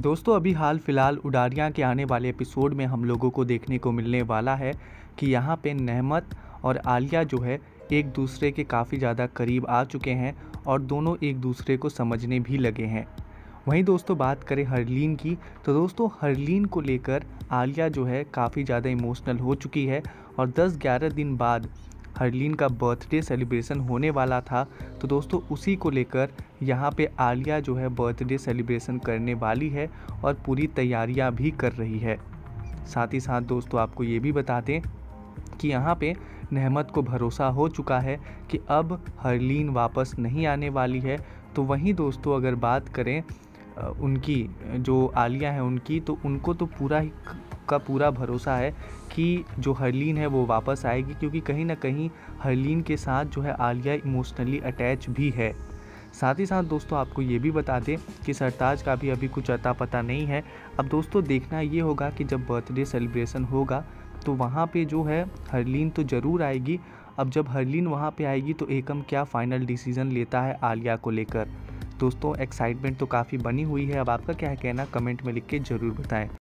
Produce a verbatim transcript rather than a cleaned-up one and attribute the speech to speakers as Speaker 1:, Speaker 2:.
Speaker 1: दोस्तों अभी हाल फिलहाल उडारियाँ के आने वाले एपिसोड में हम लोगों को देखने को मिलने वाला है कि यहाँ पे नेहमत और आलिया जो है एक दूसरे के काफ़ी ज़्यादा करीब आ चुके हैं और दोनों एक दूसरे को समझने भी लगे हैं। वहीं दोस्तों बात करें हरलीन की, तो दोस्तों हरलीन को लेकर आलिया जो है काफ़ी ज़्यादा इमोशनल हो चुकी है और दस ग्यारह दिन बाद हरलीन का बर्थडे सेलिब्रेशन होने वाला था। तो दोस्तों उसी को लेकर यहाँ पे आलिया जो है बर्थडे सेलिब्रेशन करने वाली है और पूरी तैयारियाँ भी कर रही है। साथ ही साथ दोस्तों आपको ये भी बता दें कि यहाँ पे नेहमत को भरोसा हो चुका है कि अब हरलीन वापस नहीं आने वाली है। तो वहीं दोस्तों अगर बात करें उनकी जो आलिया है उनकी, तो उनको तो पूरा ही का पूरा भरोसा है कि जो हरलीन है वो वापस आएगी, क्योंकि कहीं ना कहीं हरलीन के साथ जो है आलिया इमोशनली अटैच भी है। साथ ही साथ दोस्तों आपको ये भी बता दें कि सरताज का भी अभी कुछ अता पता नहीं है। अब दोस्तों देखना ये होगा कि जब बर्थडे सेलिब्रेशन होगा तो वहाँ पे जो है हरलीन तो ज़रूर आएगी। अब जब हरलीन वहाँ पे आएगी तो एकम क्या फ़ाइनल डिसीज़न लेता है आलिया को लेकर। दोस्तों एक्साइटमेंट तो काफ़ी बनी हुई है। अब आपका क्या कहना कमेंट में लिख के ज़रूर बताएं।